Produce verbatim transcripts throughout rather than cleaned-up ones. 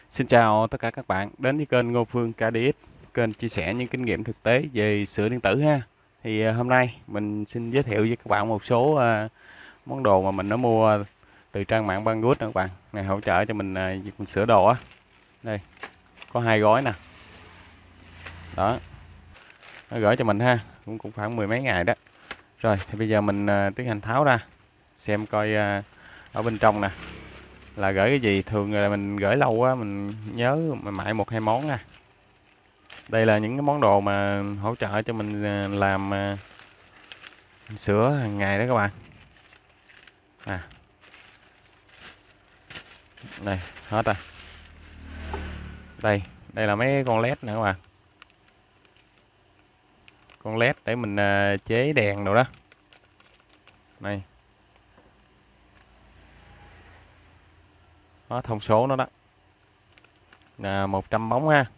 Xin chào tất cả các bạn đến với kênh Ngô Phương ca đê ích, kênh chia sẻ những kinh nghiệm thực tế về sửa điện tử ha. Thì à, hôm nay mình xin giới thiệu với các bạn một số à, món đồ mà mình đã mua từ trang mạng Banggood nè các bạn. Này hỗ trợ cho mình à, việc mình sửa đồ á. Đây, có hai gói nè. Đó, nó gửi cho mình ha, cũng cũng khoảng mười mấy ngày đó. Rồi, thì bây giờ mình à, tiến hành tháo ra xem coi à, ở bên trong nè là gửi cái gì. Thường là mình gửi lâu á mình nhớ mình mãi một hai món nha. Đây là những cái món đồ mà hỗ trợ cho mình à, làm à, sữa hàng ngày đó các bạn. À, đây, hết rồi. Đây, đây là mấy con led nè các bạn. Con led để mình à, chế đèn đồ đó. Này. Đó, thông số nó đó. Là một trăm bóng ha.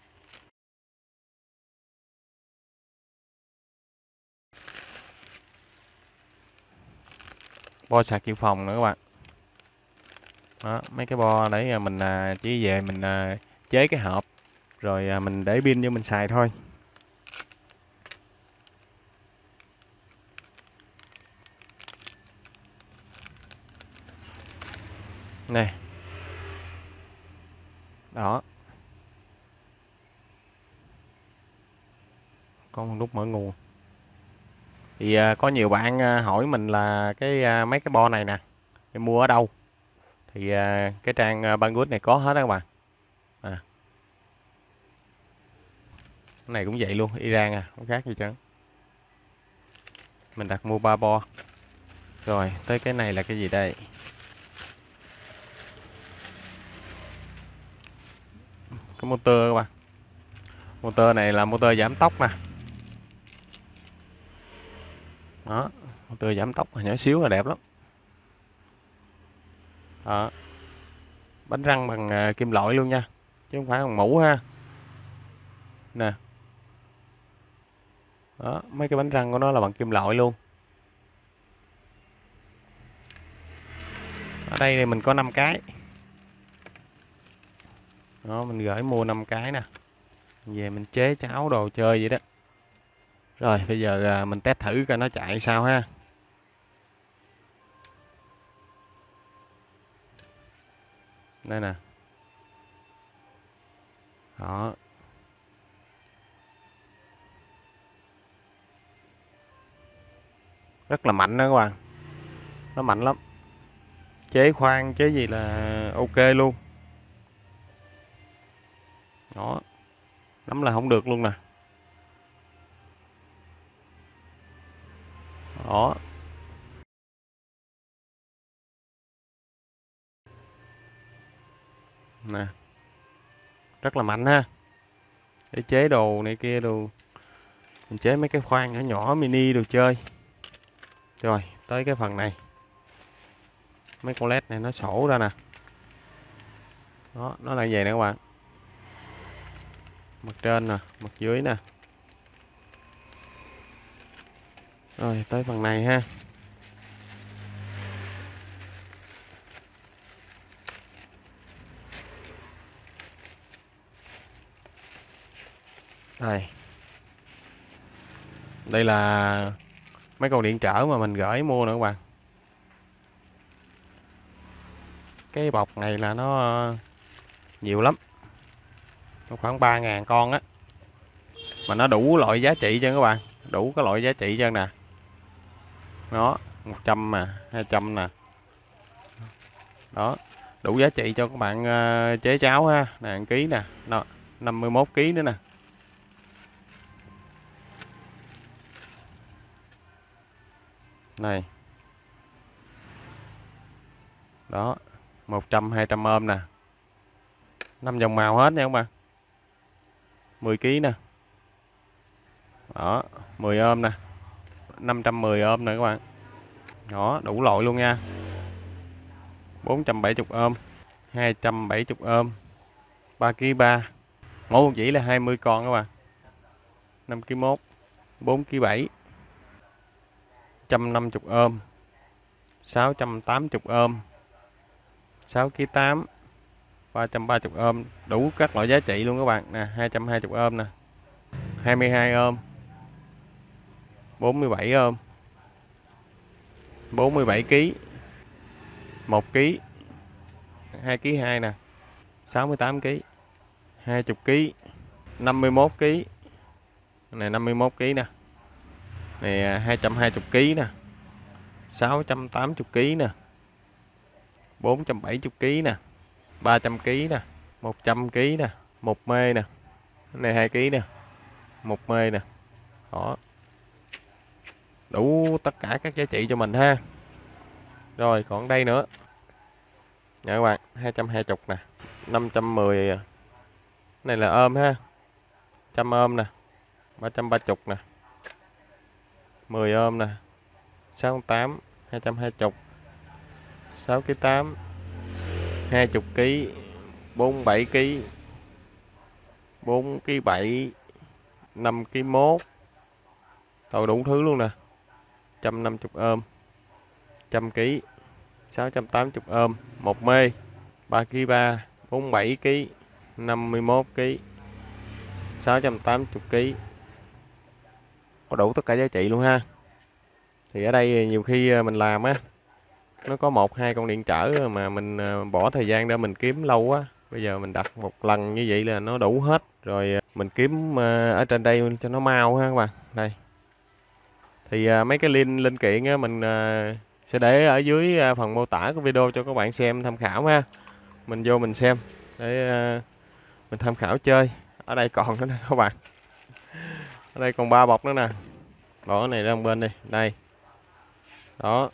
Bo sạc dự phòng nữa các bạn. Đó, mấy cái bo để mình à, chỉ về mình à, chế cái hộp rồi à, mình để pin cho mình xài thôi. Này. Đó. Con nút mở nguồn. Thì à, có nhiều bạn à, hỏi mình là cái à, mấy cái bo này nè, em mua ở đâu? Thì à, cái trang à, Banggood này có hết đó các bạn. À, cái này cũng vậy luôn, Iran à, không khác gì chứ. Mình đặt mua ba bo. Rồi, tới cái này là cái gì đây? Cái motor các bạn. Motor này là motor giảm tốc nè. Đó, motor giảm tốc nhỏ xíu là đẹp lắm. Đó. Bánh răng bằng à, kim loại luôn nha, chứ không phải bằng mũ ha. Nè. Đó, mấy cái bánh răng của nó là bằng kim loại luôn. Ở đây thì mình có năm cái. Đó, mình gửi mua năm cái nè. Về mình chế cháo đồ chơi vậy đó. Rồi, bây giờ à, mình test thử coi nó chạy sao ha. Đây nè. Đó. Rất là mạnh đó các bạn. Nó mạnh lắm. Chế khoan, chế gì là ok luôn. Đó. Nắm là không được luôn nè. Đó. Nè. Rất là mạnh ha. Để chế đồ này kia đồ. Mình chế mấy cái khoan nhỏ nhỏ mini đồ chơi. Rồi, tới cái phần này. Mấy con led này nó sổ ra nè. Đó, nó là vậy nè các bạn. Mặt trên nè, mặt dưới nè. Rồi, tới phần này ha. Đây. Đây là mấy con điện trở mà mình gửi mua nữa các bạn. Cái bọc này là nó nhiều lắm. Nó khoảng ba ngàn con á. Mà nó đủ loại giá trị cho các bạn. Đủ cái loại giá trị cho nè. Đó, một trăm mà, hai trăm nè. Đó, đủ giá trị cho các bạn uh, chế cháo ha. Nè, ký nè. Đó, năm mươi mốt ký nữa nè. Này. Đó, một trăm, hai trăm ôm nè. năm dòng màu hết nha các bạn. mười ký nè. Đó, mười ôm nè. năm trăm mười ôm nè các bạn. Đó, đủ loại luôn nha. bốn trăm bảy mươi ôm, hai trăm bảy mươi ôm, ba ký ba. Mỗi một chỉ là hai mươi con các bạn. năm ký mốt, bốn ký bảy, một trăm năm mươi ôm, sáu trăm tám mươi ôm, sáu ký tám, ba trăm ba mươi ohm, đủ các loại giá trị luôn các bạn nè. Hai trăm hai mươi ohm nè, hai mươi hai ohm, bốn mươi bảy ohm, bốn mươi bảy ki, một ki, hai ki hai nè, sáu mươi tám ki, hai mươi ki, năm mươi mốt ki, này năm mươi mốt ki nè, này hai trăm hai mươi ki nè, sáu trăm tám mươi ki nè, bốn trăm bảy mươi ki nè, ba trăm ki nè, một trăm ki nè, một mê nè, này hai ki nè, một mê nè. Đó, đủ tất cả các giá trị cho mình ha. Rồi còn đây nữa nè các bạn, hai trăm hai mươi nè, năm trăm mười, này là ôm ha, trăm ôm nè, ba trăm ba mươi nè, mười ôm nè, sáu mươi tám, hai trăm hai mươi, sáu ki tám, hai mươi ki, bốn mươi bảy ki, bốn ki bảy, năm ki mốt. Tôi đủ thứ luôn nè. một trăm năm mươi ôm, một trăm ki, sáu trăm tám mươi ôm, một mê, ba ki ba, bốn mươi bảy ki, năm mươi mốt ki, sáu trăm tám mươi ki. Có đủ tất cả giá trị luôn ha. Thì ở đây nhiều khi mình làm á, nó có một hai con điện trở mà mình bỏ thời gian để mình kiếm lâu quá. Bây giờ mình đặt một lần như vậy là nó đủ hết. Rồi mình kiếm ở trên đây cho nó mau ha các bạn. Đây. Thì mấy cái link linh kiện á, mình sẽ để ở dưới phần mô tả của video cho các bạn xem tham khảo ha. Mình vô mình xem để mình tham khảo chơi. Ở đây còn nữa nè các bạn. Ở đây còn ba bọc nữa nè. Bỏ cái này ra một bên đi. Đây. Đó.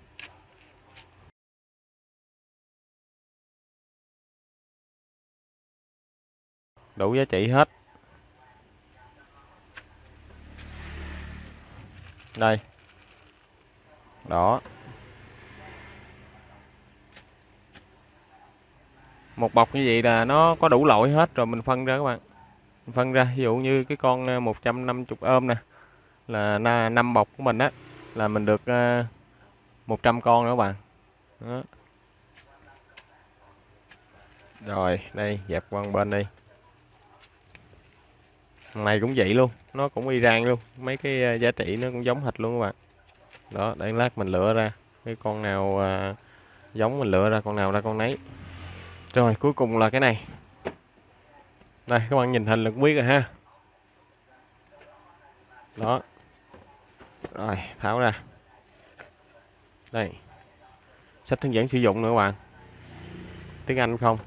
Đủ giá trị hết. Đây. Đó. Một bọc như vậy là nó có đủ loại hết rồi mình phân ra các bạn. Mình phân ra ví dụ như cái con một trăm năm mươi ôm nè là năm bọc của mình á là mình được một trăm con nữa các bạn. Đó. Rồi, đây dẹp qua bên đi. Này cũng vậy luôn, nó cũng y rang luôn, mấy cái giá trị nó cũng giống hệt luôn các bạn. Đó, để lát mình lựa ra cái con nào à, giống mình lựa ra con nào ra con nấy. Rồi cuối cùng là cái này. Đây các bạn nhìn hình là cũng biết rồi ha. Đó. Rồi tháo ra. Đây. Sách hướng dẫn sử dụng nữa các bạn. Tiếng Anh không?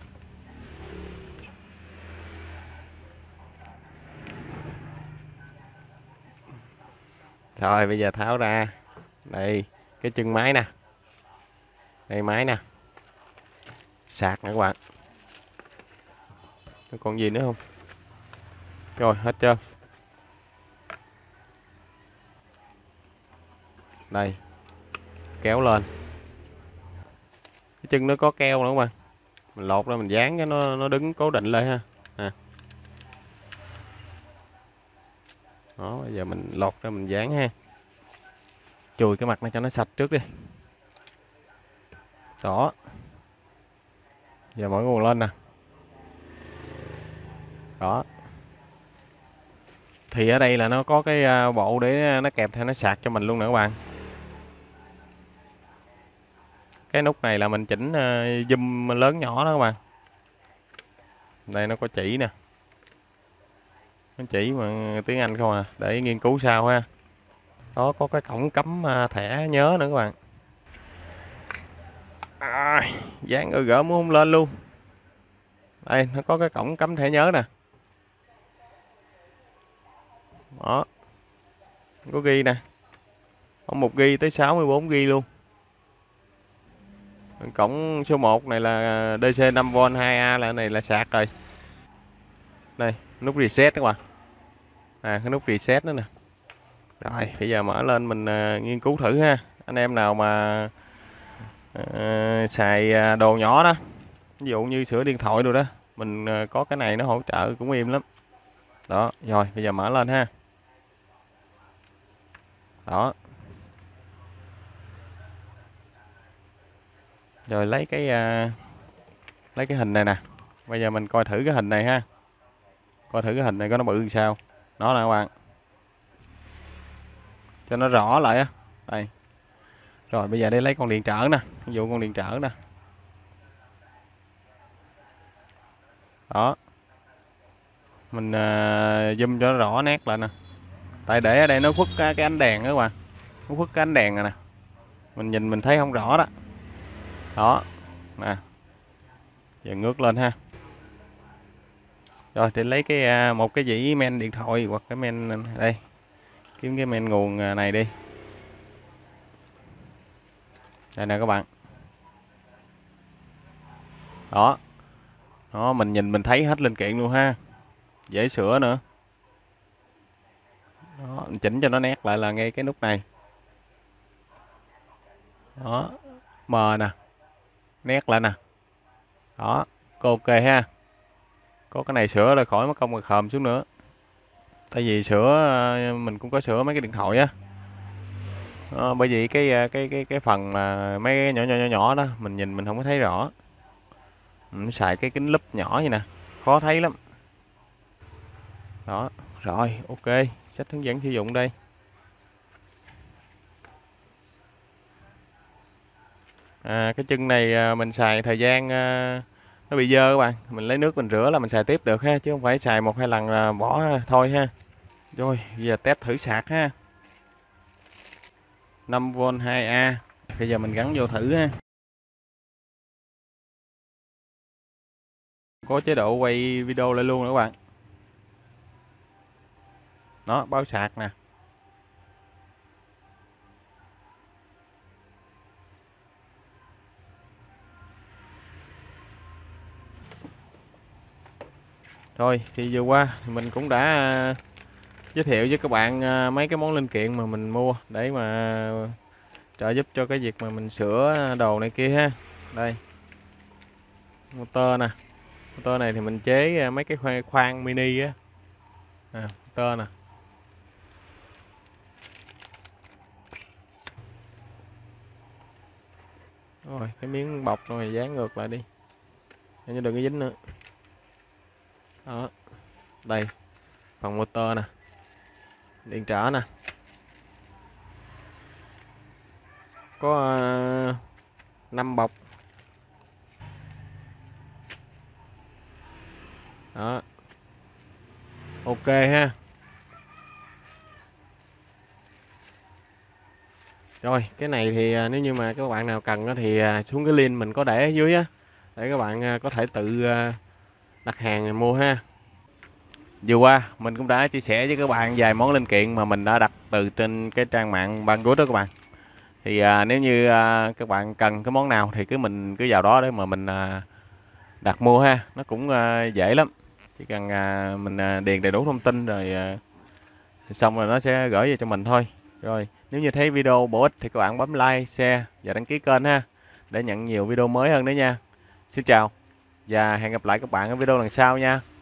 Rồi bây giờ tháo ra. Đây, cái chân máy nè. Đây máy nè. Sạc nè các bạn. Còn gì nữa không? Rồi hết trơn. Đây. Kéo lên. Cái chân nó có keo nữa các bạn. Mình lột ra mình dán cho nó nó đứng cố định lại ha. À. Đó, bây giờ mình lột ra mình dán ha. Chùi cái mặt này cho nó sạch trước đi. Đó. Giờ mở nguồn lên nè. Đó. Thì ở đây là nó có cái bộ để nó kẹp theo nó sạc cho mình luôn nè các bạn. Cái nút này là mình chỉnh zoom lớn nhỏ đó các bạn. Đây nó có chỉ nè. Nó chỉ mà tiếng Anh không à, để nghiên cứu sau ha. Đó có cái cổng cắm thẻ nhớ nữa các bạn. À, dán ở gỡ muốn không lên luôn. Đây nó có cái cổng cắm thẻ nhớ nè. Đó. Có ghi nè. Có một ghi tới sáu mươi bốn ghi luôn. Cổng số một này là đê xê năm vôn hai A là này là sạc rồi. Đây, nút reset các bạn. À cái nút reset nữa nè. Rồi, bây giờ mở lên mình uh, nghiên cứu thử ha. Anh em nào mà uh, xài đồ nhỏ đó, ví dụ như sửa điện thoại rồi đó, mình uh, có cái này nó hỗ trợ cũng êm lắm. Đó, rồi bây giờ mở lên ha. Đó. Rồi lấy cái uh, lấy cái hình này nè. Bây giờ mình coi thử cái hình này ha. Coi thử cái hình này có nó bự làm sao. Đó nè các bạn. Cho nó rõ lại á. Đây. Rồi bây giờ đi lấy con điện trở nè. Ví dụ con điện trở nè. Đó. Mình uh, zoom cho nó rõ nét lại nè. Tại để ở đây nó khuất cái, cái ánh đèn đó các bạn. Nó khuất cái ánh đèn này nè. Mình nhìn mình thấy không rõ đó. Đó. Nè. Giờ ngước lên ha. Rồi thì lấy cái một cái dĩ men điện thoại hoặc cái men đây. Kiếm cái men nguồn này đi. Đây nè các bạn. Đó. Đó, mình nhìn mình thấy hết linh kiện luôn ha. Dễ sửa nữa. Đó, mình chỉnh cho nó nét lại là ngay cái nút này. Đó. Mờ nè. Nét lại nè. Đó. Ok ha. Có cái này sửa là khỏi mất công mà khòm xuống nữa. Tại vì sửa mình cũng có sửa mấy cái điện thoại á. Đó, bởi vì cái cái cái cái phần mà mấy cái nhỏ nhỏ nhỏ nhỏ đó mình nhìn mình không có thấy rõ. Mình xài cái kính lúp nhỏ vậy nè, khó thấy lắm. Đó, rồi, ok, sách hướng dẫn sử dụng đây. À, cái chân này mình xài thời gian nó bị dơ các bạn, mình lấy nước mình rửa là mình xài tiếp được ha, chứ không phải xài một hai lần là bỏ thôi ha. Rồi, giờ test thử sạc ha. năm vôn hai A. Bây giờ mình gắn vô thử ha. Có chế độ quay video lại luôn nữa các bạn. Đó, báo sạc nè. Rồi thì vừa qua thì mình cũng đã uh, giới thiệu với các bạn uh, mấy cái món linh kiện mà mình mua để mà trợ giúp cho cái việc mà mình sửa đồ này kia ha. Đây. Motor nè. Motor này thì mình chế uh, mấy cái khoang, khoang mini á. À, motor nè. Rồi cái miếng bọc này dán ngược lại đi. Để đừng có dính nữa. Đó. Đây. Phần motor nè. Điện trở nè. Có uh, năm bọc. Đó. Ok ha. Rồi cái này thì uh, nếu như mà các bạn nào cần thì uh, xuống cái link mình có để ở dưới á, để các bạn uh, có thể tự uh, đặt hàng mua ha. Vừa qua mình cũng đã chia sẻ với các bạn vài món linh kiện mà mình đã đặt từ trên cái trang mạng Banggood đó các bạn. Thì à, nếu như à, các bạn cần cái món nào thì cứ mình cứ vào đó để mà mình à, đặt mua ha. Nó cũng à, dễ lắm. Chỉ cần à, mình à, điền đầy đủ thông tin rồi à, xong rồi nó sẽ gửi về cho mình thôi. Rồi nếu như thấy video bổ ích thì các bạn bấm like, share và đăng ký kênh ha, để nhận nhiều video mới hơn nữa nha. Xin chào và hẹn gặp lại các bạn ở video lần sau nha.